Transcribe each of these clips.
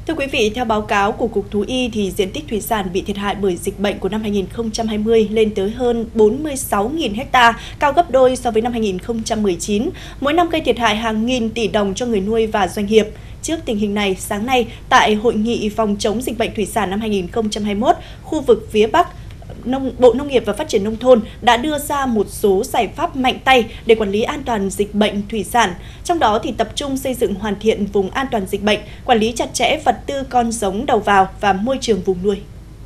Thưa quý vị, theo báo cáo của Cục Thú y thì diện tích thủy sản bị thiệt hại bởi dịch bệnh của năm 2020 lên tới hơn 46.000 ha, cao gấp đôi so với năm 2019. Mỗi năm gây thiệt hại hàng nghìn tỷ đồng cho người nuôi và doanh nghiệp. Trước tình hình này, sáng nay, tại Hội nghị phòng chống dịch bệnh thủy sản năm 2021, khu vực phía Bắc, Bộ Nông nghiệp và Phát triển Nông thôn đã đưa ra một số giải pháp mạnh tay để quản lý an toàn dịch bệnh thủy sản. Trong đó thì tập trung xây dựng hoàn thiện vùng an toàn dịch bệnh, quản lý chặt chẽ vật tư con giống đầu vào và môi trường vùng nuôi.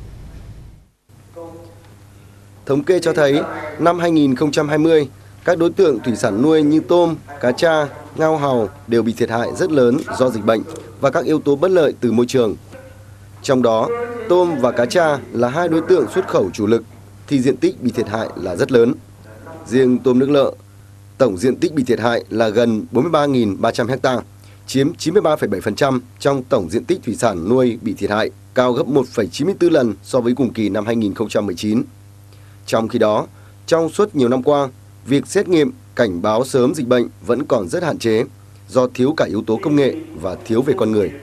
Thống kê cho thấy, năm 2020, các đối tượng thủy sản nuôi như tôm, cá tra, ngao hàu đều bị thiệt hại rất lớn do dịch bệnh và các yếu tố bất lợi từ môi trường. Trong đó, tôm và cá tra là hai đối tượng xuất khẩu chủ lực thì diện tích bị thiệt hại là rất lớn. Riêng tôm nước lợ, tổng diện tích bị thiệt hại là gần 43.300 ha, chiếm 93,7% trong tổng diện tích thủy sản nuôi bị thiệt hại, cao gấp 1,94 lần so với cùng kỳ năm 2019. Trong khi đó, trong suốt nhiều năm qua, việc xét nghiệm, cảnh báo sớm dịch bệnh vẫn còn rất hạn chế do thiếu cả yếu tố công nghệ và thiếu về con người.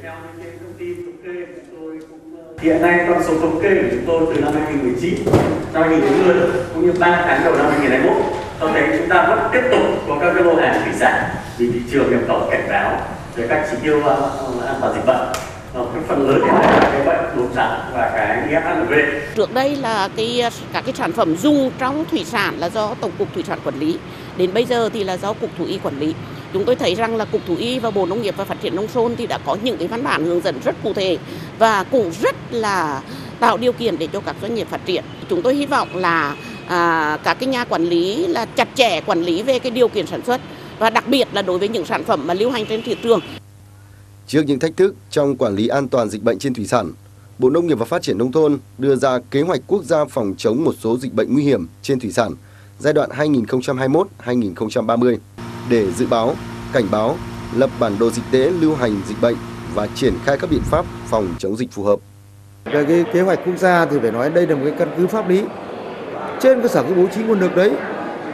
Hiện nay con số thống kê của chúng tôi từ năm 2019 cho 2020 cũng như 3 tháng đầu năm 2021 cho thấy chúng ta vẫn tiếp tục có các lô hàng thủy sản vì thị trường nhập khẩu cảnh báo về các chỉ tiêu an toàn dịch bệnh. Cái phần lớn là cái bệnh đốm trắng và cái HNV. Trước đây là các cái sản phẩm dùng trong thủy sản là do Tổng cục Thủy sản quản lý, đến bây giờ thì là do Cục Thú y quản lý. Chúng tôi thấy rằng là Cục Thú y và Bộ Nông nghiệp và Phát triển Nông thôn thì đã có những cái văn bản hướng dẫn rất cụ thể và cũng rất là tạo điều kiện để cho các doanh nghiệp phát triển. Chúng tôi hy vọng là các cái nhà quản lý là chặt chẽ quản lý về cái điều kiện sản xuất và đặc biệt là đối với những sản phẩm mà lưu hành trên thị trường. Trước những thách thức trong quản lý an toàn dịch bệnh trên thủy sản, Bộ Nông nghiệp và Phát triển Nông thôn đưa ra kế hoạch quốc gia phòng chống một số dịch bệnh nguy hiểm trên thủy sản giai đoạn 2021-2030 để dự báo, cảnh báo, lập bản đồ dịch tễ lưu hành dịch bệnh và triển khai các biện pháp phòng chống dịch phù hợp. Về cái kế hoạch quốc gia thì phải nói đây là một cái căn cứ pháp lý. Trên cơ sở cái bố trí nguồn lực đấy,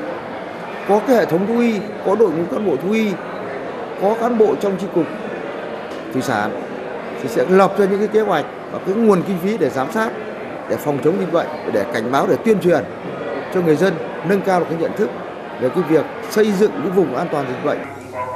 có cái hệ thống thú y, có đội ngũ cán bộ thú y, có cán bộ trong chi cục thủy sản thì sẽ lập ra những cái kế hoạch và cái nguồn kinh phí để giám sát, để phòng chống dịch bệnh, để cảnh báo, để tuyên truyền cho người dân nâng cao được cái nhận thức về cái việc xây dựng cái vùng an toàn dịch bệnh.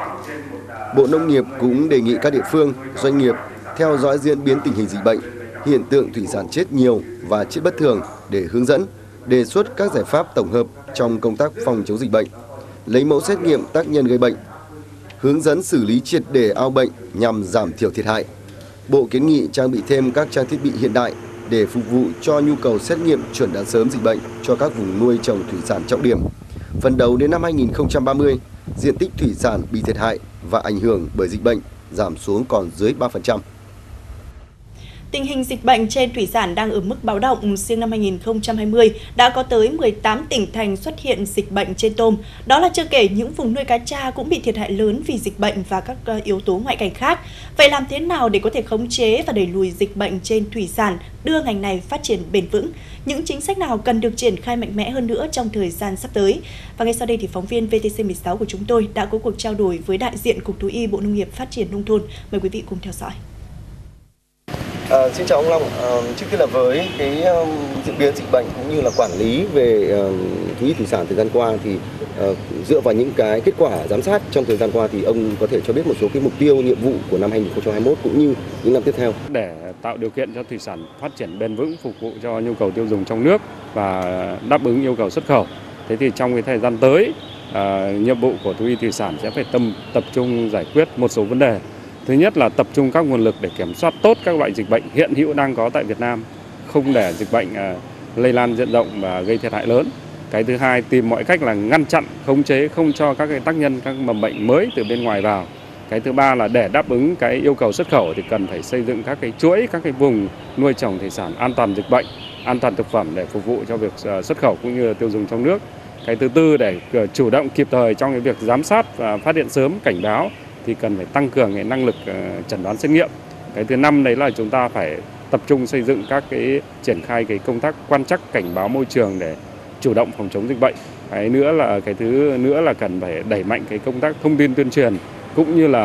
Bộ Nông nghiệp cũng đề nghị các địa phương, doanh nghiệp theo dõi diễn biến tình hình dịch bệnh, hiện tượng thủy sản chết nhiều và chết bất thường để hướng dẫn, đề xuất các giải pháp tổng hợp trong công tác phòng chống dịch bệnh, lấy mẫu xét nghiệm tác nhân gây bệnh, hướng dẫn xử lý triệt để ao bệnh nhằm giảm thiểu thiệt hại. Bộ kiến nghị trang bị thêm các trang thiết bị hiện đại để phục vụ cho nhu cầu xét nghiệm chuẩn đoán sớm dịch bệnh cho các vùng nuôi trồng thủy sản trọng điểm. Phấn đấu đến năm 2030, diện tích thủy sản bị thiệt hại và ảnh hưởng bởi dịch bệnh giảm xuống còn dưới 3%. Tình hình dịch bệnh trên thủy sản đang ở mức báo động. Riêng năm 2020 đã có tới 18 tỉnh thành xuất hiện dịch bệnh trên tôm. Đó là chưa kể những vùng nuôi cá tra cũng bị thiệt hại lớn vì dịch bệnh và các yếu tố ngoại cảnh khác. Vậy làm thế nào để có thể khống chế và đẩy lùi dịch bệnh trên thủy sản, đưa ngành này phát triển bền vững? Những chính sách nào cần được triển khai mạnh mẽ hơn nữa trong thời gian sắp tới? Và ngay sau đây thì phóng viên VTC16 của chúng tôi đã có cuộc trao đổi với đại diện Cục Thú y Bộ Nông nghiệp Phát triển Nông thôn. Mời quý vị cùng theo dõi. Xin chào ông Long. Trước tiên là với cái diễn biến dịch bệnh cũng như là quản lý về thú y thủy sản thời gian qua thì dựa vào những cái kết quả giám sát trong thời gian qua thì ông có thể cho biết một số cái mục tiêu, nhiệm vụ của năm 2021 cũng như những năm tiếp theo. Để tạo điều kiện cho thủy sản phát triển bền vững, phục vụ cho nhu cầu tiêu dùng trong nước và đáp ứng yêu cầu xuất khẩu. Thế thì trong cái thời gian tới, nhiệm vụ của thú y thủy sản sẽ phải tập trung giải quyết một số vấn đề. Thứ nhất là tập trung các nguồn lực để kiểm soát tốt các loại dịch bệnh hiện hữu đang có tại Việt Nam, không để dịch bệnh lây lan diện rộng và gây thiệt hại lớn. Cái thứ hai, tìm mọi cách là ngăn chặn, khống chế không cho các cái tác nhân, các mầm bệnh mới từ bên ngoài vào. Cái thứ ba là để đáp ứng cái yêu cầu xuất khẩu thì cần phải xây dựng các cái chuỗi, các cái vùng nuôi trồng thủy sản an toàn dịch bệnh, an toàn thực phẩm để phục vụ cho việc xuất khẩu cũng như tiêu dùng trong nước. Cái thứ tư, để chủ động kịp thời trong cái việc giám sát và phát hiện sớm, cảnh báo thì cần phải tăng cường cái năng lực chẩn đoán xét nghiệm. Cái thứ năm đấy là chúng ta phải tập trung xây dựng các cái triển khai cái công tác quan trắc cảnh báo môi trường để chủ động phòng chống dịch bệnh. Cái thứ nữa là cần phải đẩy mạnh cái công tác thông tin tuyên truyền cũng như là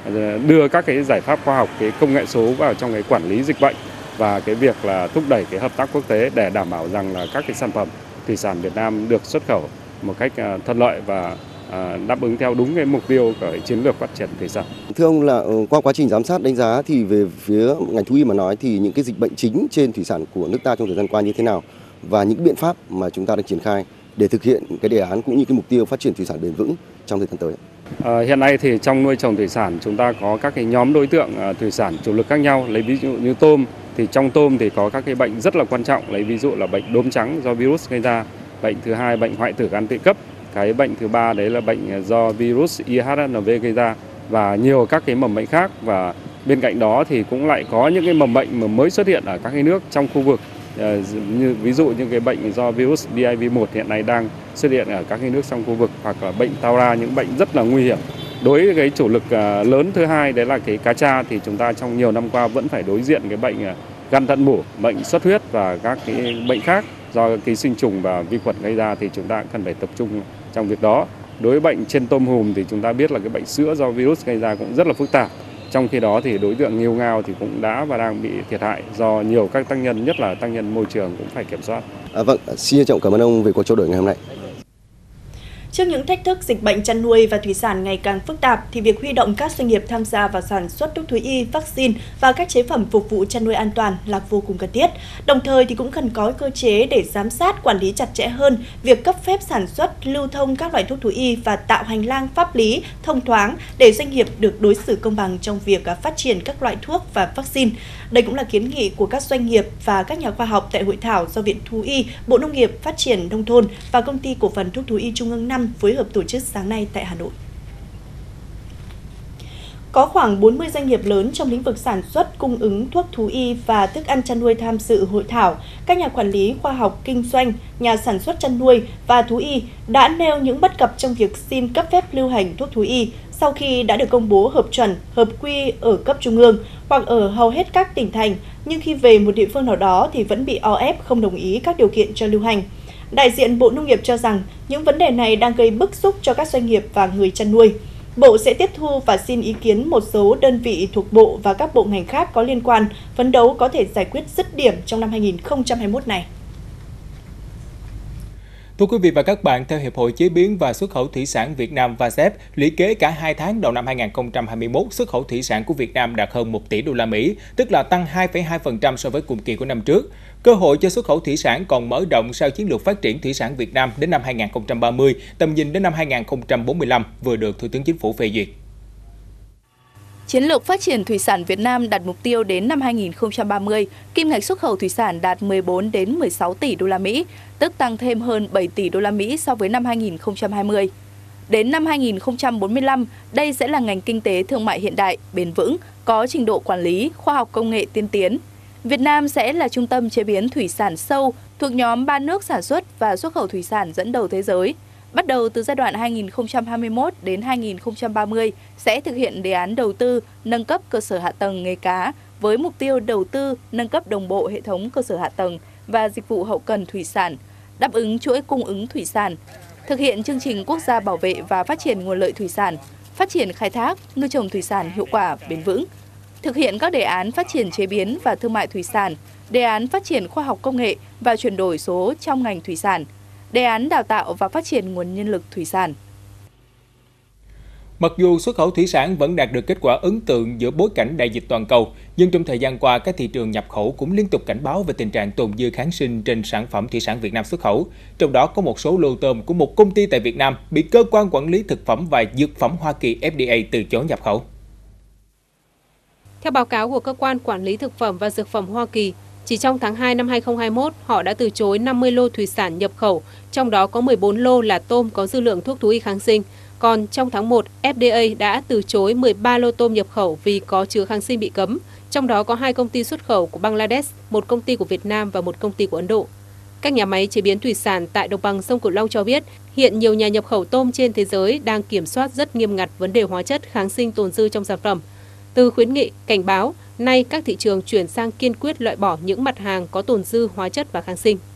đưa các cái giải pháp khoa học, cái công nghệ số vào trong cái quản lý dịch bệnh và cái việc là thúc đẩy cái hợp tác quốc tế để đảm bảo rằng là các cái sản phẩm thủy sản Việt Nam được xuất khẩu một cách thuận lợi và đáp ứng theo đúng cái mục tiêu của chiến lược phát triển thủy sản. Thưa ông, là qua quá trình giám sát đánh giá thì về phía ngành thú y mà nói thì những cái dịch bệnh chính trên thủy sản của nước ta trong thời gian qua như thế nào và những biện pháp mà chúng ta đang triển khai để thực hiện cái đề án cũng như cái mục tiêu phát triển thủy sản bền vững trong thời gian tới? Hiện nay thì trong nuôi trồng thủy sản chúng ta có các cái nhóm đối tượng thủy sản chủ lực khác nhau. Lấy ví dụ như tôm, thì trong tôm thì có các cái bệnh rất là quan trọng. Lấy ví dụ là bệnh đốm trắng do virus gây ra, bệnh thứ hai bệnh hoại tử gan tụy cấp, cái bệnh thứ ba đấy là bệnh do virus IHNV gây ra và nhiều các cái mầm bệnh khác. Và bên cạnh đó thì cũng lại có những cái mầm bệnh mà mới xuất hiện ở các cái nước trong khu vực, như ví dụ như cái bệnh do virus BIV1 hiện nay đang xuất hiện ở các cái nước trong khu vực, hoặc là bệnh Taura, những bệnh rất là nguy hiểm. Đối với cái chủ lực lớn thứ hai đấy là cái cá tra, thì chúng ta trong nhiều năm qua vẫn phải đối diện cái bệnh gan thận mủ, bệnh xuất huyết và các cái bệnh khác do ký sinh trùng và vi khuẩn gây ra, thì chúng ta cần phải tập trung trong việc đó. Đối với bệnh trên tôm hùm thì chúng ta biết là cái bệnh sữa do virus gây ra cũng rất là phức tạp. Trong khi đó thì đối tượng nghêu ngao thì cũng đã và đang bị thiệt hại do nhiều các tác nhân, nhất là tác nhân môi trường cũng phải kiểm soát. Vâng, xin trân trọng cảm ơn ông về cuộc trao đổi ngày hôm nay. Trước những thách thức dịch bệnh chăn nuôi và thủy sản ngày càng phức tạp, thì việc huy động các doanh nghiệp tham gia vào sản xuất thuốc thú y, vaccine và các chế phẩm phục vụ chăn nuôi an toàn là vô cùng cần thiết. Đồng thời thì cũng cần có cơ chế để giám sát, quản lý chặt chẽ hơn việc cấp phép sản xuất, lưu thông các loại thuốc thú y và tạo hành lang pháp lý thông thoáng để doanh nghiệp được đối xử công bằng trong việc phát triển các loại thuốc và vaccine. Đây cũng là kiến nghị của các doanh nghiệp và các nhà khoa học tại hội thảo do Viện Thú y, Bộ Nông nghiệp Phát triển Nông thôn và Công ty Cổ phần Thuốc thú y Trung ương 5 phối hợp tổ chức sáng nay tại Hà Nội. Có khoảng 40 doanh nghiệp lớn trong lĩnh vực sản xuất, cung ứng thuốc thú y và thức ăn chăn nuôi tham dự hội thảo. Các nhà quản lý, khoa học, kinh doanh, nhà sản xuất chăn nuôi và thú y đã nêu những bất cập trong việc xin cấp phép lưu hành thuốc thú y sau khi đã được công bố hợp chuẩn, hợp quy ở cấp trung ương hoặc ở hầu hết các tỉnh thành, nhưng khi về một địa phương nào đó thì vẫn bị o ép không đồng ý các điều kiện cho lưu hành. Đại diện Bộ Nông nghiệp cho rằng những vấn đề này đang gây bức xúc cho các doanh nghiệp và người chăn nuôi. Bộ sẽ tiếp thu và xin ý kiến một số đơn vị thuộc Bộ và các bộ ngành khác có liên quan, phấn đấu có thể giải quyết dứt điểm trong năm 2021 này. Thưa quý vị và các bạn, theo Hiệp hội Chế biến và Xuất khẩu Thủy sản Việt Nam VASEP, lũy kế cả 2 tháng đầu năm 2021, xuất khẩu thủy sản của Việt Nam đạt hơn 1 tỷ đô la Mỹ, tức là tăng 2,2% so với cùng kỳ của năm trước. Cơ hội cho xuất khẩu thủy sản còn mở rộng sau chiến lược phát triển thủy sản Việt Nam đến năm 2030, tầm nhìn đến năm 2045 vừa được Thủ tướng Chính phủ phê duyệt. Chiến lược phát triển thủy sản Việt Nam đặt mục tiêu đến năm 2030, kim ngạch xuất khẩu thủy sản đạt 14 đến 16 tỷ đô la Mỹ, tức tăng thêm hơn 7 tỷ đô la Mỹ so với năm 2020. Đến năm 2045, đây sẽ là ngành kinh tế thương mại hiện đại, bền vững, có trình độ quản lý, khoa học công nghệ tiên tiến. Việt Nam sẽ là trung tâm chế biến thủy sản sâu thuộc nhóm 3 nước sản xuất và xuất khẩu thủy sản dẫn đầu thế giới. Bắt đầu từ giai đoạn 2021 đến 2030 sẽ thực hiện đề án đầu tư, nâng cấp cơ sở hạ tầng nghề cá với mục tiêu đầu tư, nâng cấp đồng bộ hệ thống cơ sở hạ tầng và dịch vụ hậu cần thủy sản, đáp ứng chuỗi cung ứng thủy sản, thực hiện chương trình quốc gia bảo vệ và phát triển nguồn lợi thủy sản, phát triển khai thác, nuôi trồng thủy sản hiệu quả, bền vững, thực hiện các đề án phát triển chế biến và thương mại thủy sản, đề án phát triển khoa học công nghệ và chuyển đổi số trong ngành thủy sản, đề án đào tạo và phát triển nguồn nhân lực thủy sản. Mặc dù xuất khẩu thủy sản vẫn đạt được kết quả ấn tượng giữa bối cảnh đại dịch toàn cầu, nhưng trong thời gian qua, các thị trường nhập khẩu cũng liên tục cảnh báo về tình trạng tồn dư kháng sinh trên sản phẩm thủy sản Việt Nam xuất khẩu. Trong đó có một số lô tôm của một công ty tại Việt Nam bị Cơ quan Quản lý Thực phẩm và Dược phẩm Hoa Kỳ FDA từ chối nhập khẩu. Theo báo cáo của Cơ quan Quản lý Thực phẩm và Dược phẩm Hoa Kỳ, chỉ trong tháng 2 năm 2021, họ đã từ chối 50 lô thủy sản nhập khẩu, trong đó có 14 lô là tôm có dư lượng thuốc thú y kháng sinh. Còn trong tháng 1, FDA đã từ chối 13 lô tôm nhập khẩu vì có chứa kháng sinh bị cấm, trong đó có 2 công ty xuất khẩu của Bangladesh, một công ty của Việt Nam và một công ty của Ấn Độ. Các nhà máy chế biến thủy sản tại đồng bằng sông Cửu Long cho biết, hiện nhiều nhà nhập khẩu tôm trên thế giới đang kiểm soát rất nghiêm ngặt vấn đề hóa chất kháng sinh tồn dư trong sản phẩm. Từ khuyến nghị, cảnh báo, nay các thị trường chuyển sang kiên quyết loại bỏ những mặt hàng có tồn dư hóa chất và kháng sinh.